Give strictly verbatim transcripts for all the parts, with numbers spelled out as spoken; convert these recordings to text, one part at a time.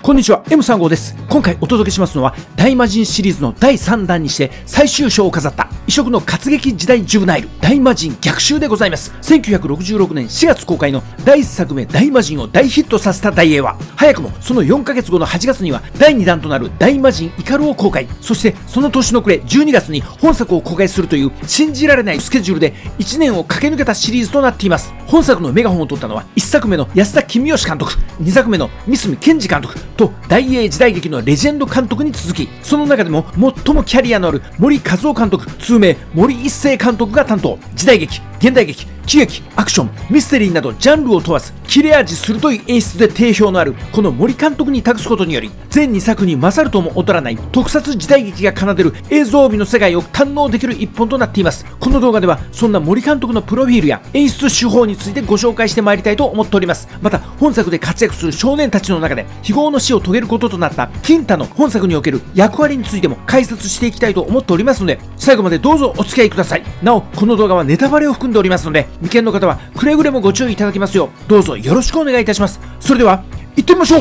こんにちは、エムさんじゅうご です。今回お届けしますのは、大魔神シリーズのだいさんだんにして最終章を飾った異色の活劇時代ジュブナイル、大魔神逆襲でございます。せんきゅうひゃくろくじゅうろくねんしがつ公開のだいいっさくめ大魔神を大ヒットさせた大英は、早くもそのよんかげつごのはちがつにはだいにだんとなる大魔神イカルを公開。そしてその年の暮れじゅうにがつに本作を公開するという信じられないスケジュールでいちねんを駆け抜けたシリーズとなっています。本作のメガホンを取ったのはいっさくめの安田公義監督、にさくめの三角健二監督と大英時代劇のレジェンド監督に続き、その中でも最もキャリアのある森和夫監督、通名森一成監督が担当。時代劇、現代劇、喜劇、アクション、ミステリーなどジャンルを問わず切れ味鋭い演出で定評のあるこの森監督に託すことにより、全にさくに勝るとも劣らない特撮時代劇が奏でる映像美の世界を堪能できる一本となっています。この動画ではそんな森監督のプロフィールや演出手法についてご紹介してまいりたいと思っております。また本作で活躍する少年たちの中で非業の死を遂げることとなった金太の本作における役割についても解説していきたいと思っておりますので、最後までどうぞお付き合いください。なおこの動画はネタバレを含んでおりますので、未見の方はくれぐれもご注意いただきますようどうぞよろしくお願いいたします。それでは行ってみましょう。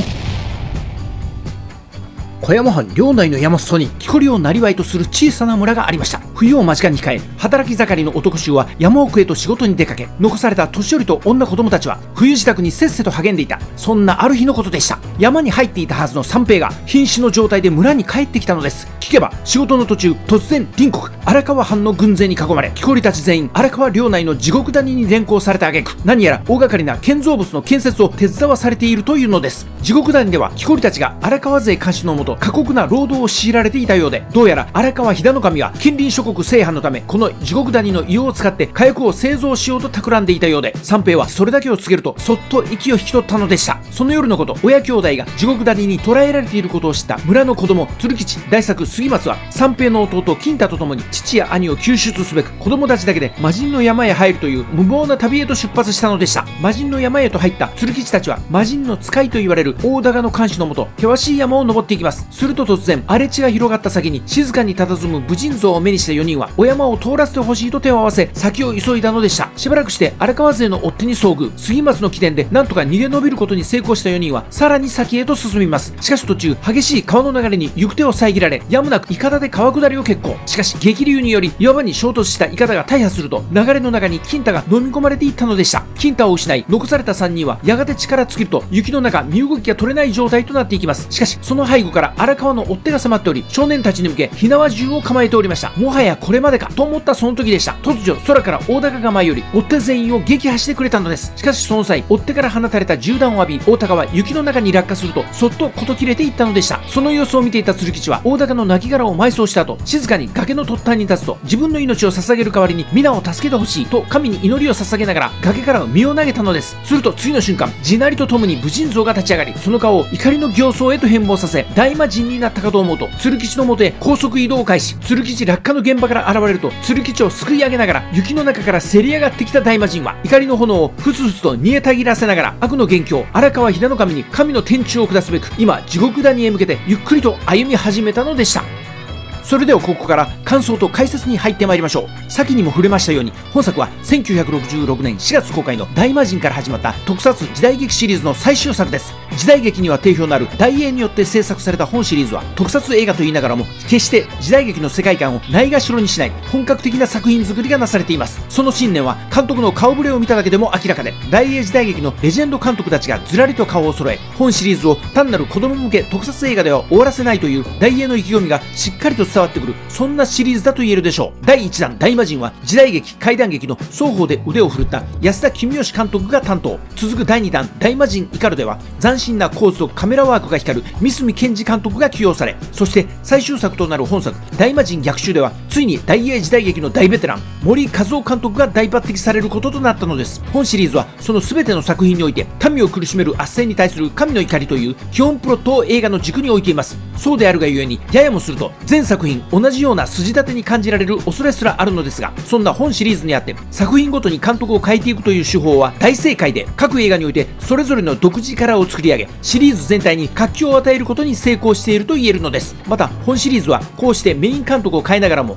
小山藩領内の山裾に木こりを生業とする小さな村がありました。冬を間近に控え、働き盛りの男衆は山奥へと仕事に出かけ、残された年寄りと女子供たちは冬支度にせっせと励んでいた。そんなある日のことでした。山に入っていたはずの三平が瀕死の状態で村に帰ってきたのです。聞けば仕事の途中、突然隣国荒川藩の軍勢に囲まれ、木こりたち全員荒川領内の地獄谷に連行された挙句、何やら大掛かりな建造物の建設を手伝わされているというのです。地獄谷では木こりたちが荒川勢監視のもと過酷な労働を強いられていたようで、どうやら荒川飛騨守は近隣諸国制覇のため、この地獄谷の硫黄を使って火薬を製造しようと企んでいたようで、三平はそれだけを告げるとそっと息を引き取ったのでした。その夜のこと、親兄弟が地獄谷に捕らえられていることを知った村の子供鶴吉、大作杉松は三平の弟金太と共に父や兄を救出すべく子供たちだけで魔神の山へ入るという無謀な旅へと出発したのでした。魔神の山へと入った鶴吉たちは魔神の使いと言われる大高の監視のもと険しい山を登っていきます。すると突然荒れ地が広がった先に静かに佇む武神像を目にしたよにんはお山を通らせてほしいと手を合わせ先を急いだのでした。しばらくして荒川勢の追っ手に遭遇。杉松の起点でなんとか逃げ延びることに成功したよにんはさらに先へと進みます。しかし途中激しい川の流れに行く手を遮られ、やむなくイカダで川下りを決行。しかし激流により岩場に衝突したイカダが大破すると、流れの中に金太が飲み込まれていったのでした。金太を失い残されたさんにんはやがて力尽きると雪の中身動きが取れない状態となっていきます。しかしその背後から荒川の追っ手が迫っており、少年たちに向け火縄銃を構えておりました。もはやこれまでかと思ったその時でした。突如空から大高が舞い降り、追っ手全員を撃破してくれたのです。しかしその際追っ手から放たれた銃弾を浴び、大高は雪の中に落下するとそっと事切れていったのでした。その様子を見ていた鶴吉は大高の亡骸を埋葬した後、静かに崖の突端に立つと、自分の命を捧げる代わりに皆を助けてほしいと神に祈りを捧げながら崖から身を投げたのです。すると次の瞬間、地鳴りとともに武神像が立ち上がり、その顔を怒りの形相へと変貌させ大魔神になったかと思うと、鶴吉のもとへ高速移動を開始。鶴吉落下の現場から現れると、鶴吉をすくい上げながら雪の中からせり上がってきた大魔神は怒りの炎をふつふつと煮えたぎらせながら、悪の元凶荒川飛騨守に神の天誅を下すべく今地獄谷へ向けてゆっくりと歩み始めたのでした。それではここから感想と解説に入ってまいりましょう。先にも触れましたように、本作はせんきゅうひゃくろくじゅうろくねんしがつ公開の大魔神から始まった特撮時代劇シリーズの最終作です。時代劇には定評のある大英によって制作された本シリーズは、特撮映画と言いながらも決して時代劇の世界観をないがしろにしない本格的な作品作りがなされています。その信念は監督の顔ぶれを見ただけでも明らかで、大英時代劇のレジェンド監督たちがずらりと顔を揃え、本シリーズを単なる子供向け特撮映画では終わらせないという大英の意気込みがしっかりと伝わってくる、そんなシリーズだと言えるでしょう。だいいちだん大魔神は時代劇怪談劇の双方で腕を振るった安田公義監督が担当。続くだいにだん大魔神イカルでは斬新な構図とカメラワークが光る三角健二監督が起用され、そして最終作となる本作大魔神逆襲ではついに大英時代劇の大ベテラン森和夫監督が大抜擢されることとなったのです。本シリーズはその全ての作品において民を苦しめる圧政に対する神の怒りという基本プロットを映画の軸に置いています。そうであるがゆえにややもすると全作品同じような筋立てに感じられる恐れすらあるのですが、そんな本シリーズにあって作品ごとに監督を変えていくという手法は大正解で、各映画においてそれぞれの独自カラーを作り上げ、シリーズ全体に活気を与えることに成功していると言えるのです。また本シリーズはこうしてメイン監督を変えながらも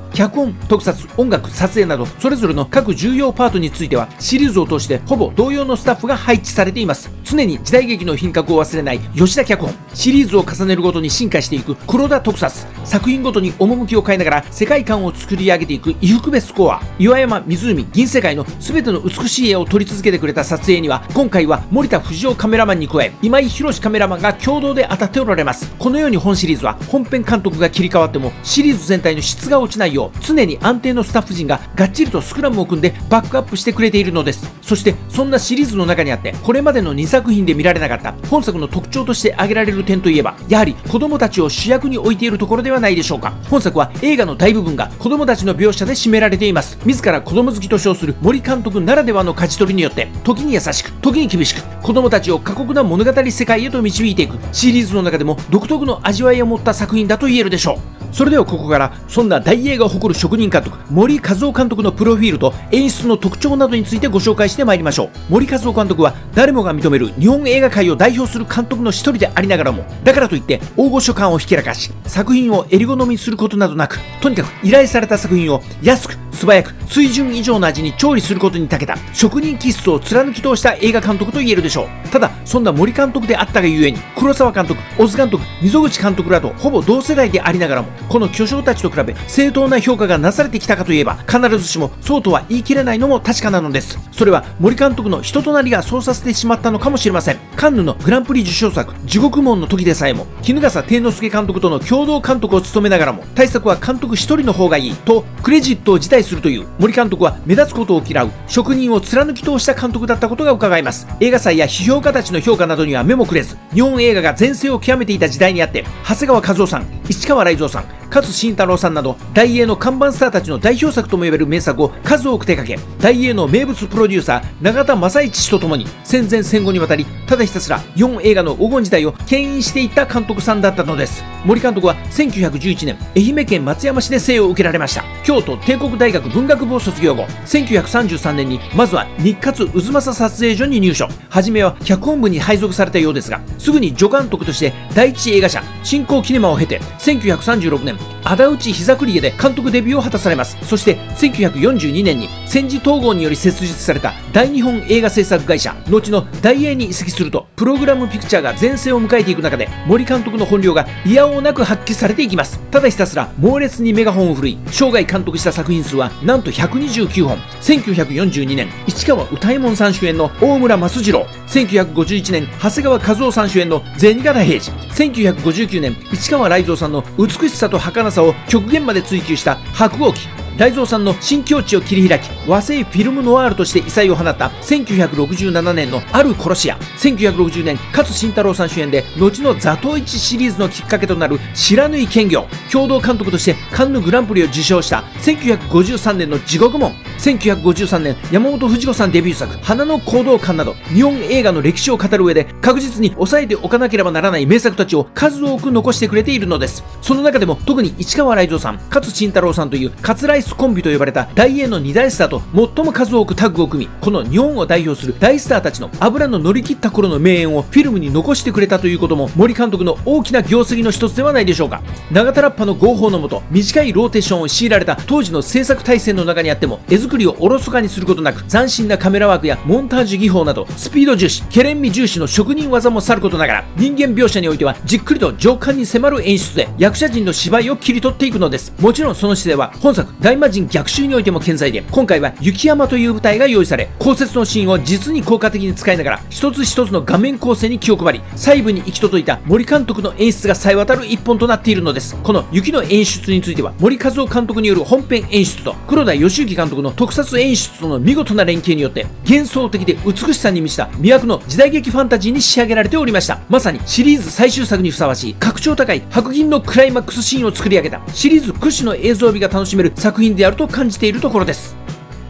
脚本、特撮、音楽、撮影などそれぞれの各重要パートについてはシリーズを通してほぼ同様のスタッフが配置されています。常に時代劇の品格を忘れない吉田脚本、シリーズを重ねるごとに進化していく黒田特撮、作品ごとに趣を変えながら世界観を作り上げていく伊福部スコア、岩山、湖、銀世界の全ての美しい絵を撮り続けてくれた撮影には今回は森田藤夫カメラマンに加え今井博カメラマンが共同で当たっておられます。このように本シリーズは本編監督が切り替わってもシリーズ全体の質が落ちないよう常に安定のスタッフ陣ががっちりとスクラムを組んでバックアップしてくれているのです。そしてそんなシリーズの中にあってこれまでのにさく品で見られなかった本作の特徴として挙げられる点といえばやはり子供たちを主役に置いているところではないでしょうか。本作は映画の大部分が子供たちの描写で占められています。自ら子供好きと称する森監督ならではの舵取りによって時に優しく時に厳しく子供たちを過酷な物語世界へと導いていくシリーズの中でも独特の味わいを持った作品だと言えるでしょう。それではここからそんな大映画を誇る職人監督森和夫監督のプロフィールと演出の特徴などについてご紹介してまいりましょう。森和夫監督は誰もが認める日本映画界を代表する監督の一人でありながらもだからといって大御所感をひけらかし作品を襟好みすることなどなくとにかく依頼された作品を安く素早く水準以上の味に調理することに長けた職人気質を貫き通した映画監督と言えるでしょう。ただそんな森監督であったがゆえに黒沢監督、小津監督、溝口監督らとほぼ同世代でありながらもこの巨匠たちと比べ正当な評価がなされてきたかといえば必ずしもそうとは言い切れないのも確かなのです。それは森監督の人となりがそうさせてしまったのかもしれません。カンヌのグランプリ受賞作地獄門の時でさえも衣笠貞之介監督との共同監督を務めながらも大作は監督一人の方がいいとクレジットを辞退するという森監督は目立つことを嫌う職人を貫き通した監督だったことが伺えます。映画祭や批評家たちの評価などには目もくれず日本映画が全盛を極めていた時代にあって長谷川一夫さん、市川雷蔵さん、勝新太郎さんなど大映の看板スターたちの代表作とも呼べる名作を数多く手掛け大映の名物プロデューサー永田正一氏とともに戦前戦後にわたりただひたすら日本映画の黄金時代を牽引していった監督さんだったのです。森監督はせんきゅうひゃくじゅういちねん愛媛県松山市で生を受けられました。京都帝国大学文学部を卒業後せんきゅうひゃくさんじゅうさんねんにまずは日活渦政撮影所に入所。初めは脚本部に配属されたようですがすぐに助監督として第一映画社新興キネマを経てせんきゅうひゃくさんじゅうろくねん仇討ち膝栗毛で監督デビューを果たされます。そしてせんきゅうひゃくよんじゅうにねんに戦時統合により設立された大日本映画製作会社後の大映に移籍するとプログラムピクチャーが全盛を迎えていく中で森監督の本領がいやおうなく発揮されていきます。ただひたすら猛烈にメガホンを振るい生涯監督した作品数はなんとひゃくにじゅうきゅうほん。せんきゅうひゃくよんじゅうにねん市川歌右衛門さん主演の大村益次郎、せんきゅうひゃくごじゅういちねん長谷川一夫さん主演の銭形平次、せんきゅうひゃくごじゅうきゅうねん市川雷蔵さんの美しさと儚さを極限まで追求した白鸚記、雷蔵さんの新境地を切り開き和製フィルムノワールとして異彩を放ったせんきゅうひゃくろくじゅうななねんのある殺し屋、せんきゅうひゃくろくじゅうねん勝新太郎さん主演で後の座頭市シリーズのきっかけとなる知らぬい剣業、共同監督としてカンヌグランプリを受賞したせんきゅうひゃくごじゅうさんねんの地獄門、せんきゅうひゃくごじゅうさんねん山本富士子さんデビュー作花の行動館など日本映画の歴史を語る上で確実に抑えておかなければならない名作たちを数多く残してくれているのです。その中でも特に市川雷蔵さん、勝新太郎さんというカツライスコンビと呼ばれた大映の二大スターと最も数多くタッグを組みこの日本を代表する大スターたちの油の乗り切った頃の名演をフィルムに残してくれたということも森監督の大きな業績の一つではないでしょうか。長田ラッパの合法のもと短いローテーションを強いられた当時の制作体制の中にあっても絵作りをおろそかにすることなく斬新なカメラワークやモンタージュ技法などスピード重視ケレン味重視の職人技もさることながら人間描写においてはじっくりと情感に迫る演出で役者陣の芝居を切り取っていくのです。もちろんその姿勢は本作大魔神逆襲においても健在で今回は雪山という舞台が用意され降雪のシーンを実に効果的に使いながら一つ一つの画面構成に気を配り細部に行き届いた森監督の演出がさえ渡る一本となっているのです。この雪の演出については森和夫監督による本編演出と黒田義行監督の特撮演出との見事な連携によって幻想的で美しさに満ちた魅惑の時代劇ファンタジーに仕上げられておりました。まさにシリーズ最終作にふさわしい格調高い白銀のクライマックスシーンを作り上げたシリーズ屈指の映像美が楽しめる作品であると感じているところです。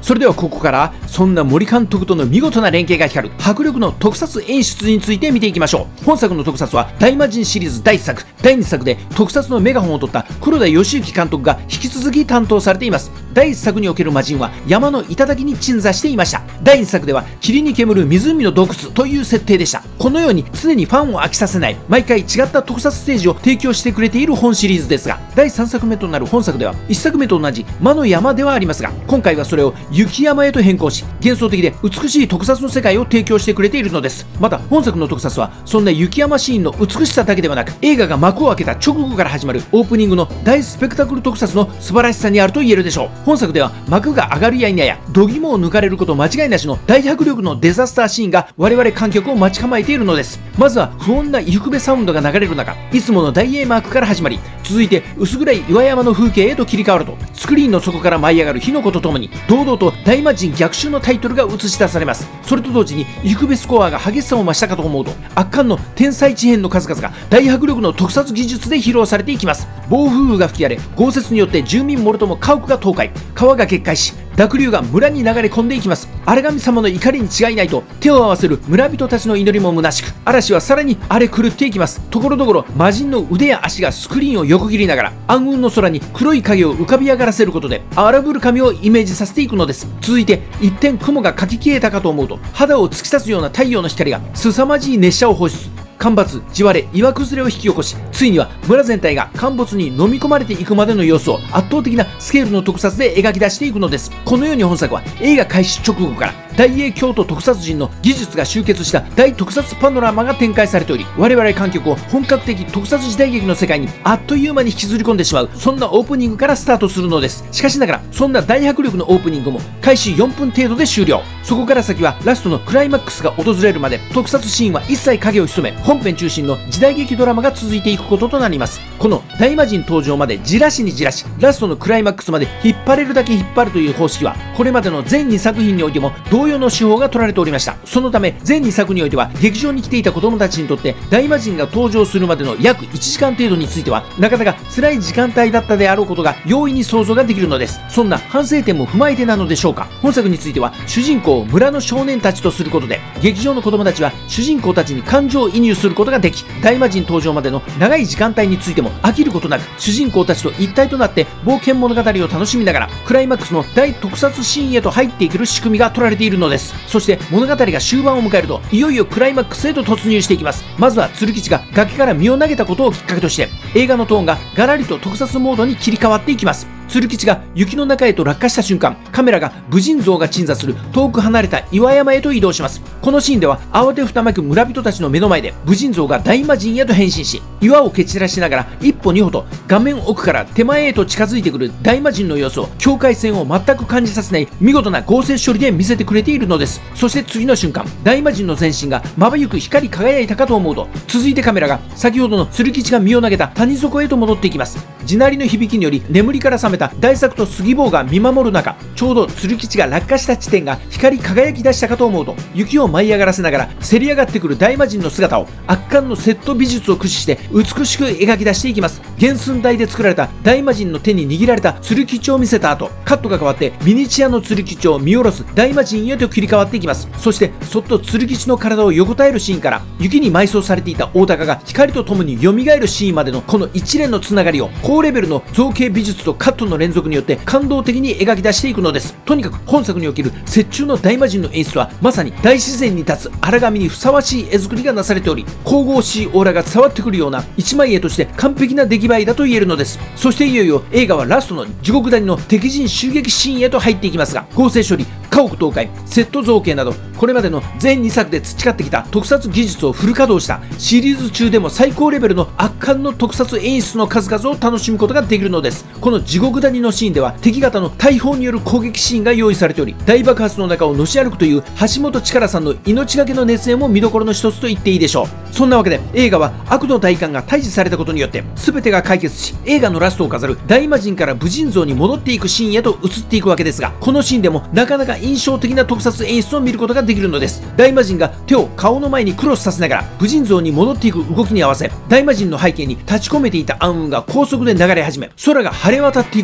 それではここからそんな森監督との見事な連携が光る迫力の特撮演出について見ていきましょう。本作の特撮は大魔神シリーズだいいっさくだいにさくで特撮のメガホンを取った黒田義行監督が引き続き担当されています。だいいっさくにおける魔人は山の頂に鎮座していました。だいにさくでは霧に煙る湖の洞窟という設定でした。このように常にファンを飽きさせない毎回違った特撮ステージを提供してくれている本シリーズですが、だいさんさくめとなる本作ではいっさくめと同じ魔の山ではありますが、今回はそれを雪山へと変更し幻想的で美しい特撮の世界を提供してくれているのです。また本作の特撮はそんな雪山シーンの美しさだけではなく、映画が幕を開けた直後から始まるオープニングの大スペクタクル特撮の素晴らしさにあると言えるでしょう。本作では幕が上がるや否や度肝を抜かれること間違いなしの大迫力のデザスターシーンが我々観客を待ち構えているのです。まずは不穏な伊福部サウンドが流れる中、いつもの大 A マークから始まり、続いて薄暗い岩山の風景へと切り替わると、スクリーンの底から舞い上がる火の粉とともに堂々と大魔神逆襲のタイトルが映し出されます。それと同時に伊福部スコアが激しさを増したかと思うと、圧巻の天才地変の数々が大迫力の特撮技術で披露されていきます。暴風雨が吹き荒れ、豪雪によって住民もろとも家屋が倒壊、川が決壊し濁流が村に流れ込んでいきます。荒神様の怒りに違いないと手を合わせる村人たちの祈りも虚しく、嵐はさらに荒れ狂っていきます。ところどころ魔人の腕や足がスクリーンを横切りながら暗雲の空に黒い影を浮かび上がらせることで荒ぶる神をイメージさせていくのです。続いて一点雲がかき消えたかと思うと、肌を突き刺すような太陽の光が凄まじい熱射を放出、干ばつ、地割れ、岩崩れを引き起こし、ついには村全体が陥没に飲み込まれていくまでの様子を圧倒的なスケールの特撮で描き出していくのです。このように本作は映画開始直後から大英京都特撮人の技術が集結した大特撮パノラマが展開されており、我々観客を本格的特撮時代劇の世界にあっという間に引きずり込んでしまう、そんなオープニングからスタートするのです。しかしながらそんな大迫力のオープニングも開始よんぷん程度で終了。そこから先はラストのクライマックスが訪れるまで特撮シーンは一切影を潜め、本編中心の時代劇ドラマが続いていくこととなります。この大魔神登場までじらしにじらし、ラストのクライマックスまで引っ張れるだけ引っ張るという方式はこれまでの全にさく品においても同様の手法が取られておりました。そのため全にさくにおいては劇場に来ていた子供たちにとって大魔神が登場するまでの約いちじかん程度についてはなかなか辛い時間帯だったであろうことが容易に想像ができるのです。そんな反省点も踏まえてなのでしょうか、本作については主人公を村の少年たちとすることで、劇場の子供たちは主人公たちに感情移入することができ、大魔神登場までの長い時間帯についても飽きることなく主人公たちと一体となって冒険物語を楽しみながらクライマックスの大特撮シーンへと入っていける仕組みが取られているのです。そして物語が終盤を迎えるといよいよクライマックスへと突入していきます。まずは鶴吉が崖から身を投げたことをきっかけとして映画のトーンがガラリと特撮モードに切り替わっていきます。鶴吉が雪の中へと落下した瞬間、カメラが武神像が鎮座する遠く離れた岩山へと移動します。このシーンでは慌てふためく村人たちの目の前で武神像が大魔神へと変身し、岩を蹴散らしながら一歩二歩と画面奥から手前へと近づいてくる大魔神の様子を境界線を全く感じさせない見事な合成処理で見せてくれているのです。そして次の瞬間、大魔神の全身がまばゆく光り輝いたかと思うと、続いてカメラが先ほどの鶴吉が身を投げた谷底へと戻っていきます。地鳴りの響きにより眠りから覚めた大作と杉坊が見守る中、ちょうど鶴吉が落下した地点が光り輝き出したかと思うと、雪を舞い上がらせながらせり上がってくる大魔神の姿を圧巻のセット美術を駆使して美しく描き出していきます。原寸大で作られた大魔神の手に握られた鶴吉を見せた後、カットが変わってミニチュアの鶴吉を見下ろす大魔神へと切り替わっていきます。そしてそっと鶴吉の体を横たえるシーンから雪に埋葬されていた大鷹が光とともに蘇るシーンまでのこの一連のつながりを高レベルの造形美術とカットの連続によって感動的に描き出していくのです。とにかく本作における折衷の大魔神の演出はまさに大自然に立つ荒神にふさわしい絵作りがなされており、神々しいオーラが伝わってくるような一枚絵として完璧な出来栄えだと言えるのです。そしていよいよ映画はラストの地獄谷の敵陣襲撃シーンへと入っていきますが、合成処理、家屋倒壊、セット造形などこれまでの全にさくで培ってきた特撮技術をフル稼働したシリーズ中でも最高レベルの圧巻の特撮演出の数々を楽しむことができるのです。この地獄谷のシーンでは敵方の大砲による攻撃シーンが用意されており、大爆発の中をのし歩くという橋本力さんの命がけの熱演も見どころの一つと言っていいでしょう。そんなわけで映画は悪の大官が退治されたことによって全てが解決し、映画のラストを飾る大魔神から武神像に戻っていくシーンへと移っていくわけですが、このシーンでもなかなか印象的な特撮演出を見ることができるのです。大魔神が手を顔の前にクロスさせながら武神像に戻っていく動きに合わせ、大魔神の背景に立ち込めていた暗雲が高速で流れ始め、空が晴れ渡っていく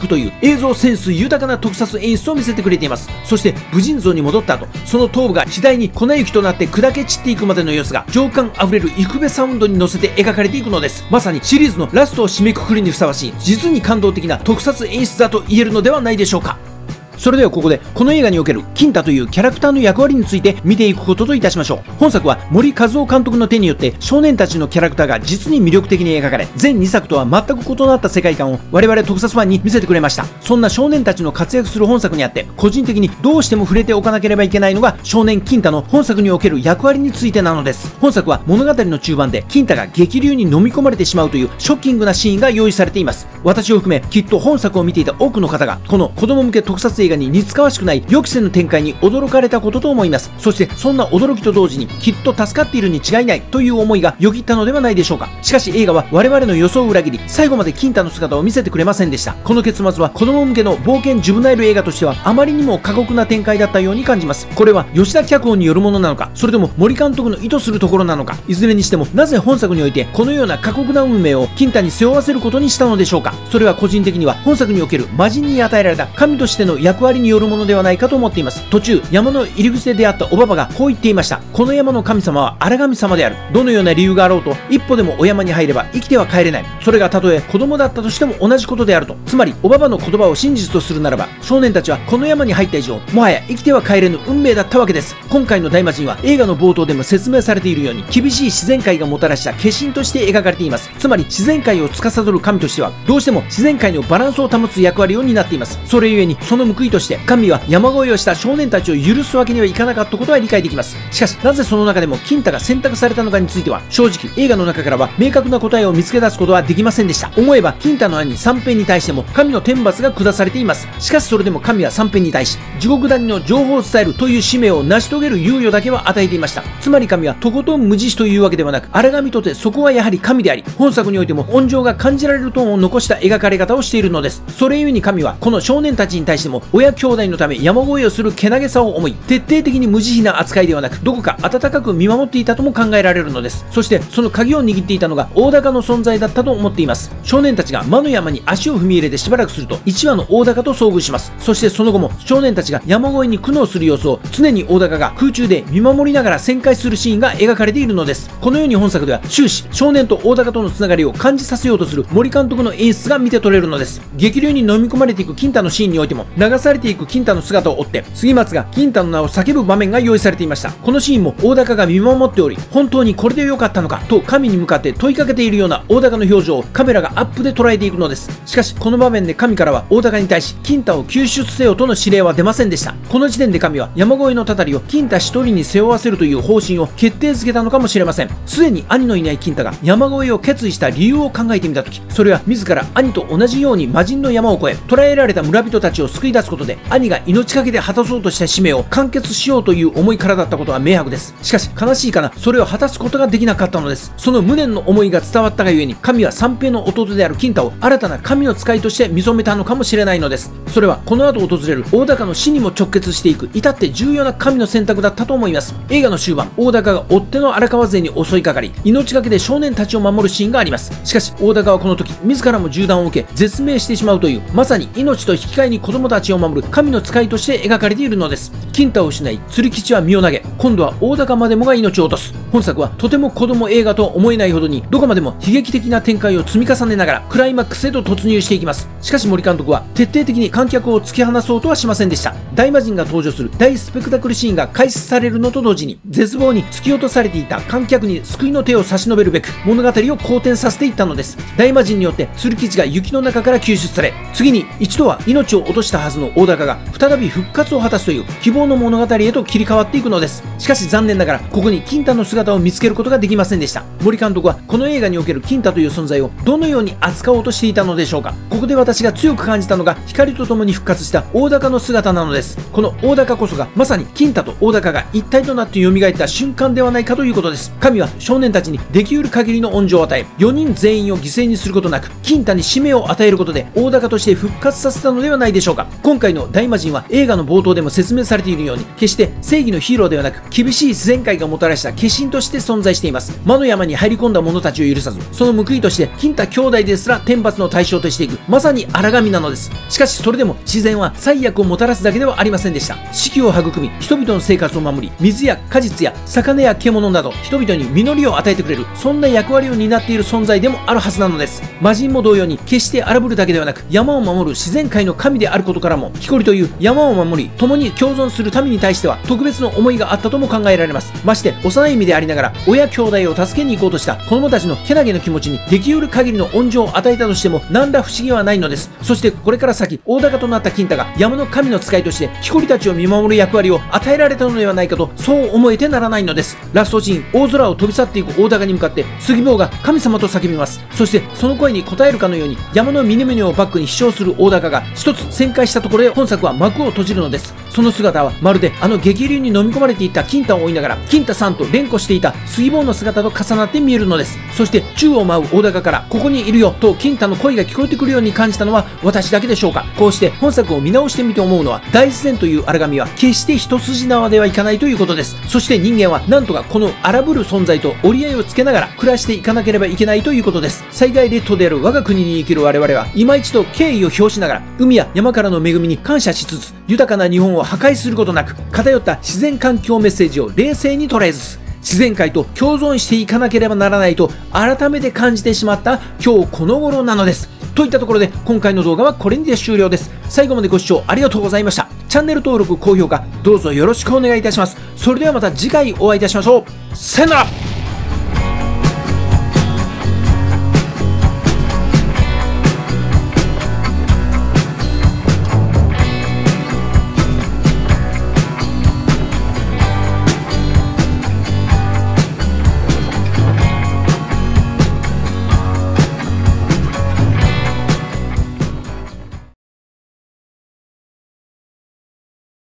くという映像センス豊かな特撮演出を見せてくれています。そして武人像に戻った後、その頭部が次第に粉雪となって砕け散っていくまでの様子が情感あふれるイクベサウンドに乗せて描かれていくのです。まさにシリーズのラストを締めくくりにふさわしい実に感動的な特撮演出だと言えるのではないでしょうか。それではここでこの映画における金太というキャラクターの役割について見ていくことといたしましょう。本作は森和夫監督の手によって少年たちのキャラクターが実に魅力的に描かれ、全にさくとは全く異なった世界観を我々特撮ファンに見せてくれました。そんな少年たちの活躍する本作にあって、個人的にどうしても触れておかなければいけないのが少年金太の本作における役割についてなのです。本作は物語の中盤で金太が激流に飲み込まれてしまうというショッキングなシーンが用意されています。私を含めきっと本作を見ていた多くの方がこの子供向け特撮映画に似つかわしくない予期せぬ展開に驚かれたことと思います。そしてそんな驚きと同時にきっと助かっているに違いないという思いがよぎったのではないでしょうか。しかし映画は我々の予想を裏切り、最後まで金太の姿を見せてくれませんでした。この結末は子供向けの冒険ジュブナイル映画としてはあまりにも過酷な展開だったように感じます。これは吉田脚本によるものなのか、それとも森監督の意図するところなのか、いずれにしてもなぜ本作においてこのような過酷な運命を金太に背負わせることにしたのでしょうか。それは個人的には本作における魔人に与えられた神としての役割によるものではないかと思っています。途中山の入り口で出会ったおばばがこう言っていました。この山の神様は荒神様である。どのような理由があろうと一歩でもお山に入れば生きては帰れない。それがたとえ子供だったとしても同じことであると。つまりおばばの言葉を真実とするならば、少年たちはこの山に入った以上もはや生きては帰れぬ運命だったわけです。今回の大魔神は映画の冒頭でも説明されているように厳しい自然界がもたらした化身として描かれています。つまり自然界を司る神としてはどうしても自然界のバランスを保つ役割を担っています。それゆえにその報いとして神は山越えをした少年たちを許すわけにはいかなかったことは理解できます。しかしなぜその中でも金太が選択されたのかについては正直映画の中からは明確な答えを見つけ出すことはできませんでした。思えば金太の兄三平に対しても神の天罰が下されています。しかしそれでも神は三平に対し地獄谷の情報を伝えるという使命を成し遂げる猶予だけは与えていました。つまり神はとことん無慈悲というわけではなく、荒神とてそこはやはり神であり、本作においても温情が感じられるトーンを残した描かれ方をしているのです。それゆえに神はこの少年たちに対しても親兄弟のため山越えをするけなげさを思い、徹底的に無慈悲な扱いではなくどこか温かく見守っていたとも考えられるのです。そしてその鍵を握っていたのが大高の存在だったと思っています。少年たちが魔の山に足を踏み入れてしばらくするといちわの大高と遭遇します。そしてその後も少年たちが山越えに苦悩する様子を常に大高が空中で見守りながら旋回するシーンが描かれているのです。このように本作では終始少年と大高とのつながりを感じさせようとする森監督の演出が見て取れるのです。激流に飲み込まれていく金太のシーンにおいても流されていく金太の姿を追って杉松が金太の名を叫ぶ場面が用意されていました。このシーンも大高が見守っており、本当にこれで良かったのかと神に向かって問いかけているような大高の表情をカメラがアップで捉えていくのです。しかしこの場面で神からは大高に対し金太を救出せよとの指令は出ませんでした。この時点で神は山越えのたたりを金太一人に背負わせるという方針を決定づけたのかもしれません。すでに兄のいない金太が山越えを決意した理由を考えてみたとき、それは自ら兄と同じように魔人の山を越え捕らえられた村人たちを救い出すことで兄が命かけで果たそうとした使命を完結しようという思いからだったことは明白です。しかし悲しいかな、それを果たすことができなかったのです。その無念の思いが伝わったがゆえに神は三平の弟である金太を新たな神の使いとして見初めたのかもしれないのです。それはこの後訪れる大高の死にも直結していく至って重要な神の選択だったと思います。映画の終盤、大高が追っ手の荒川勢に襲いかかり命がけで少年たちを守るシーンがあります。しかし大高はこの時自らも銃弾を受け絶命してしまうという、まさに命と引き換えに子供たちを守る神の使いとして描かれているのです。金太を失い鶴吉は身を投げ、今度は大高までもが命を落とす。本作はとても子供映画と思えないほどにどこまでも悲劇的な展開を積み重ねながらクライマックスへと突入していきます。しかし森監督は徹底的に観客を突き放そうとはしませんでした。大魔神が登場する大スペクタクルシーンが開始されるのと同時に絶望に突き落とされていた観客に救いの手を差し伸べるべく物語を好転させていったのです。大魔神によって鶴吉が雪の中から救出され、次に一度は命を落としたはずの大高が再び復活を果たすという希望の物語へと切り替わっていくのです。しかし残念ながらここに金太の姿を見つけることができませんでした。森監督はこの映画における金太という存在をどのように扱おうとしていたのでしょうか。ここで私が強く感じたのが光とともに復活した大高の姿なのです。この大高こそがまさに金太と大高が一体となって蘇った瞬間ではないかということです。神は少年たちにできうる限りの恩情を与え、よにん全員を犠牲にすることなく金太に使命を与えることで大高として復活させたのではないでしょうか。今回回の大魔神は映画の冒頭でも説明されているように、決して正義のヒーローではなく、厳しい自然界がもたらした化身として存在しています。魔の山に入り込んだ者たちを許さず、その報いとして金太兄弟ですら天罰の対象としていく、まさに荒神なのです。しかしそれでも自然は災悪をもたらすだけではありませんでした。四季を育み、人々の生活を守り、水や果実や魚や獣など人々に実りを与えてくれる、そんな役割を担っている存在でもあるはずなのです。魔人も同様に決して荒ぶるだけではなく、山を守る自然界の神であることからも、木こりという山を守り共に共存する民に対しては特別の思いがあったとも考えられます。まして幼い身でありながら親兄弟を助けに行こうとした子供たちのけなげの気持ちにできうる限りの恩情を与えたとしても何ら不思議はないのです。そしてこれから先大高となった金太が山の神の使いとして木こりたちを見守る役割を与えられたのではないかと、そう思えてならないのです。ラストシーン、大空を飛び去っていく大高に向かって杉坊が神様と叫びます。そしてその声に応えるかのように山の峰々をバックに飛翔する大高が一つ旋回したところで本作は幕を閉じるのです。その姿はまるであの激流に飲み込まれていった金太を追いながら金太さんと連呼していた杉坊の姿と重なって見えるのです。そして宙を舞う大高からここにいるよと金太の声が聞こえてくるように感じたのは私だけでしょうか。こうして本作を見直してみて思うのは、大自然という荒神は決して一筋縄ではいかないということです。そして人間はなんとかこの荒ぶる存在と折り合いをつけながら暮らしていかなければいけないということです。災害列島である我が国に生きる我々は今一度敬意を表しながら海や山からの恵みに感謝しつつ、豊かな日本を破壊することなく偏った自然環境メッセージを冷静に捉えつつ自然界と共存していかなければならないと改めて感じてしまった今日この頃なのです。といったところで今回の動画はこれにて終了です。最後までご視聴ありがとうございました。チャンネル登録、高評価どうぞよろしくお願いいたします。それではまた次回お会いいたしましょう。さよなら。